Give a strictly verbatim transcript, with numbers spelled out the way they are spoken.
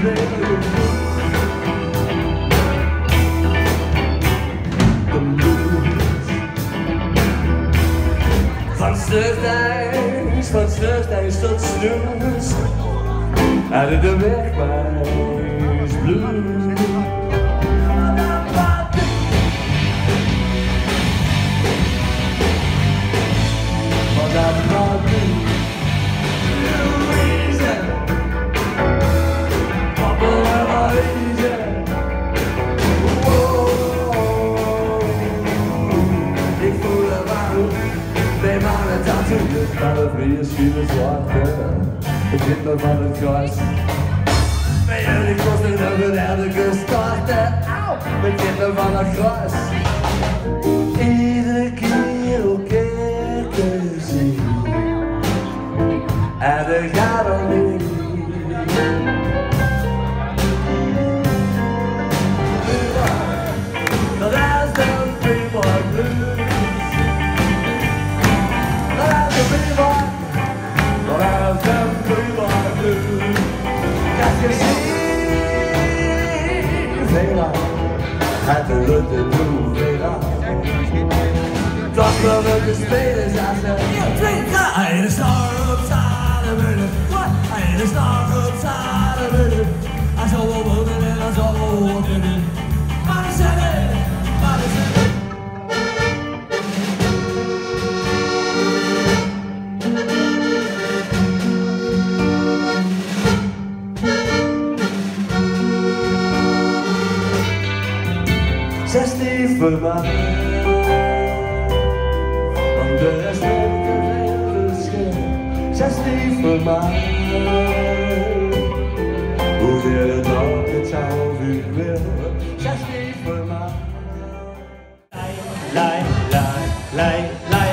Van Stugthuis, van Stugthuis tot Snoes, uit de Wegwijs Blues. Van dat Martin, Louise, Papa en Louise. Ik voel er warm. Bij mannen tatoeëerd van de vrije schiele zwarte. Het zit me van het gras. Bij jullie kost het nog een erdige starten. Auw, het zit me van het gras. Iedere keer ook kijken zien. En er gaat al niet. Dat is de Freeboy Blues. Het de lutte toe, Vera. Dat we met de spelers aan de hij is daar op zaterdag. Hij is daar op zaterdag. Hij zal wel worden en hij zal wel worden. Maar de zender, maar de zender. Zestien voor mij, want de rest heeft een hele verschil. Zestien voor mij, hoeveel het ook het zou u wil. Zestien voor mij. Lei, lei, lei, lei.